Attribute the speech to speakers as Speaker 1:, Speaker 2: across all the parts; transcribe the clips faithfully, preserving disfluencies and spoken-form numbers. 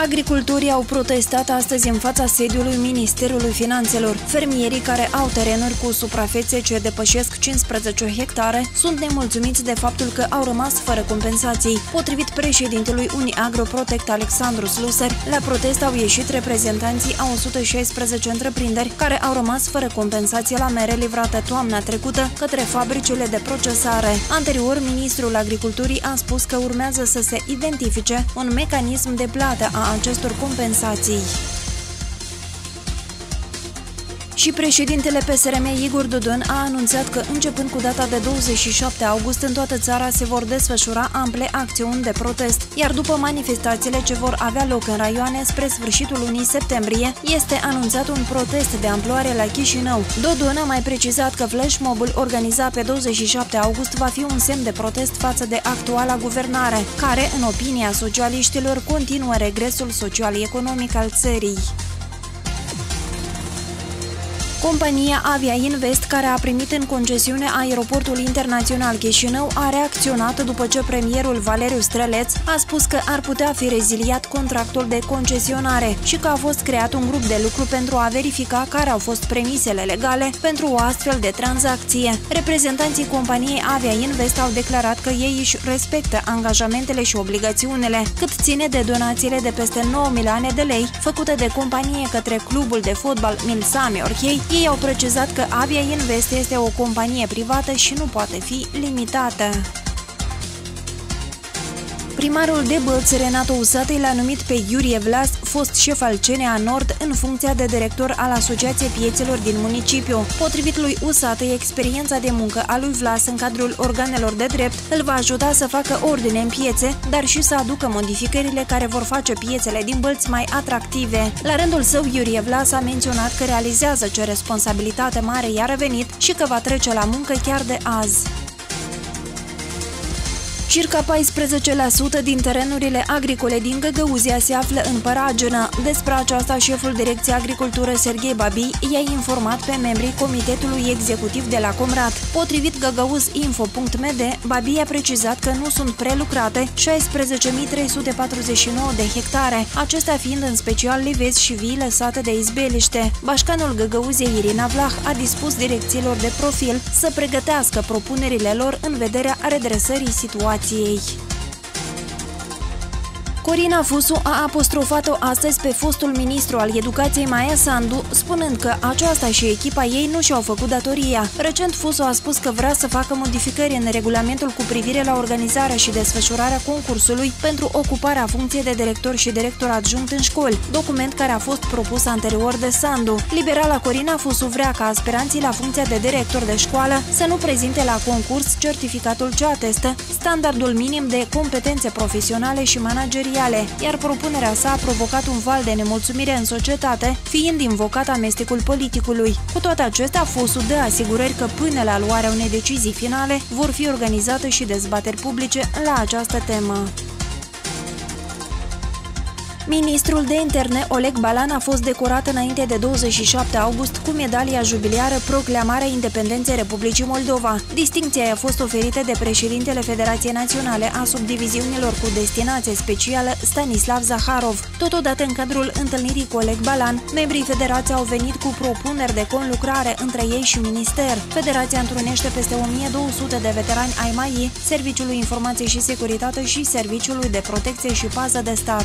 Speaker 1: Agricultorii au protestat astăzi în fața sediului Ministerului Finanțelor. Fermierii care au terenuri cu suprafețe ce depășesc cincisprezece hectare sunt nemulțumiți de faptul că au rămas fără compensații. Potrivit președintelui Uniagro Protect Alexandru Sluser, la protest au ieșit reprezentanții a o sută șaisprezece întreprinderi care au rămas fără compensație la mere livrate toamna trecută către fabricile de procesare. Anterior, ministrul Agriculturii a spus că urmează să se identifice un mecanism de plată a acestor compensații. Și președintele P S R M Igor Dodon a anunțat că începând cu data de douăzeci și șapte august în toată țara se vor desfășura ample acțiuni de protest, iar după manifestațiile ce vor avea loc în raioane spre sfârșitul lunii septembrie, este anunțat un protest de amploare la Chișinău. Dodon a mai precizat că flash mob-ul organizat pe douăzeci și șapte august va fi un semn de protest față de actuala guvernare, care, în opinia socialiștilor, continuă regresul social-economic al țării. Compania Avia Invest, care a primit în concesiune aeroportul internațional Chișinău, a reacționat după ce premierul Valeriu Străleț a spus că ar putea fi reziliat contractul de concesionare și că a fost creat un grup de lucru pentru a verifica care au fost premisele legale pentru o astfel de tranzacție. Reprezentanții companiei Avia Invest au declarat că ei își respectă angajamentele și obligațiunile, cât ține de donațiile de peste nouă milioane de lei făcute de companie către clubul de fotbal Milsami Orchei. Ei au precizat că Avia Invest este o companie privată și nu poate fi limitată. Primarul de Bălți, Renato Usatăi, l-a numit pe Iurie Vlas, fost șef al C N A Nord, în funcția de director al Asociației Piețelor din municipiu. Potrivit lui Usatăi, experiența de muncă a lui Vlas în cadrul organelor de drept îl va ajuta să facă ordine în piețe, dar și să aducă modificările care vor face piețele din Bălți mai atractive. La rândul său, Iurie Vlas a menționat că realizează ce responsabilitate mare i-a revenit și că va trece la muncă chiar de azi. Circa paisprezece la sută din terenurile agricole din Găgăuzia se află în păragenă. Despre aceasta, șeful Direcției Agricultură Serghei Babi i-a informat pe membrii Comitetului Executiv de la Comrat. Potrivit găgăuzinfo punct m d, Babi a precizat că nu sunt prelucrate șaisprezece mii trei sute patruzeci și nouă de hectare, acestea fiind în special livezi și vii lăsate de izbeliște. Bașcanul Găgăuziei Irina Vlah a dispus direcțiilor de profil să pregătească propunerile lor în vederea redresării situației. Corina Fusu a apostrofat-o astăzi pe fostul ministru al Educației Maia Sandu, spunând că aceasta și echipa ei nu și-au făcut datoria. Recent, Fusu a spus că vrea să facă modificări în regulamentul cu privire la organizarea și desfășurarea concursului pentru ocuparea funcției de director și director adjunct în școli, document care a fost propus anterior de Sandu. Liberala Corina Fusu vrea ca aspiranții la funcția de director de școală să nu prezinte la concurs certificatul ce atestă standardul minim de competențe profesionale și manageriale, iar propunerea sa a provocat un val de nemulțumire în societate, fiind invocat amestecul politicului. Cu toate acestea, Fusu dă asigurări că până la luarea unei decizii finale vor fi organizate și dezbateri publice la această temă. Ministrul de Interne, Oleg Balan, a fost decorat înainte de douăzeci și șapte august cu medalia jubiliară Proclamarea Independenței Republicii Moldova. Distincția i-a fost oferită de președintele Federației Naționale a Subdiviziunilor cu destinație specială, Stanislav Zaharov. Totodată, în cadrul întâlnirii cu Oleg Balan, membrii Federației au venit cu propuneri de conlucrare între ei și minister. Federația întrunește peste o mie două sute de veterani ai M A I, Serviciului Informației și Securitate și Serviciului de Protecție și Pază de Stat.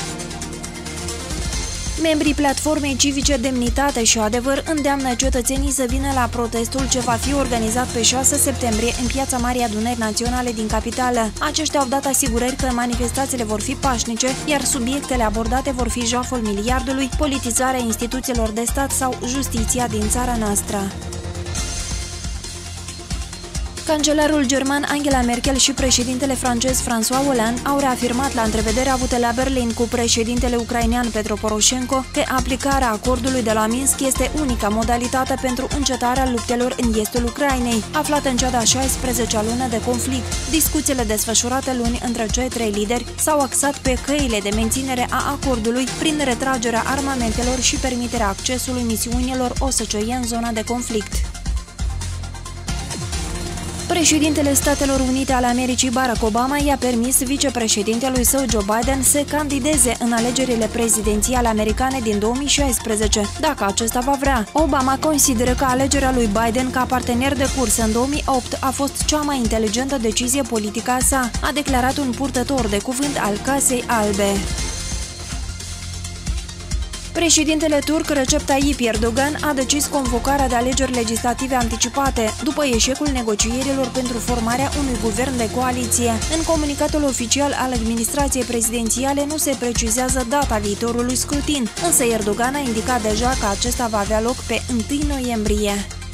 Speaker 1: Membrii Platformei Civice Demnitate și Adevăr îndeamnă cetățenii să vină la protestul ce va fi organizat pe șase septembrie în Piața Marii Adunări Naționale din capitală. Aceștia au dat asigurări că manifestațiile vor fi pașnice, iar subiectele abordate vor fi jaful miliardului, politizarea instituțiilor de stat sau justiția din țara noastră. Cancelarul german Angela Merkel și președintele francez François Hollande au reafirmat la întrevederea avută la Berlin cu președintele ucrainean Petro Poroșenko că aplicarea acordului de la Minsk este unica modalitate pentru încetarea luptelor în estul Ucrainei, aflată în cea de-a șaisprezecea lună de conflict. Discuțiile desfășurate luni între cei trei lideri s-au axat pe căile de menținere a acordului prin retragerea armamentelor și permiterea accesului misiunilor O S C E în zona de conflict. Președintele Statelor Unite ale Americii, Barack Obama, i-a permis vicepreședintelui său, Joe Biden, să candideze în alegerile prezidențiale americane din două mii șaisprezece, dacă acesta va vrea. Obama consideră că alegerea lui Biden ca partener de cursă în două mii opt a fost cea mai inteligentă decizie politică a sa, a declarat un purtător de cuvânt al Casei Albe. Președintele turc Recep Tayyip Erdogan a decis convocarea de alegeri legislative anticipate, după eșecul negocierilor pentru formarea unui guvern de coaliție. În comunicatul oficial al administrației prezidențiale nu se precizează data viitorului scrutin, însă Erdogan a indicat deja că acesta va avea loc pe întâi noiembrie.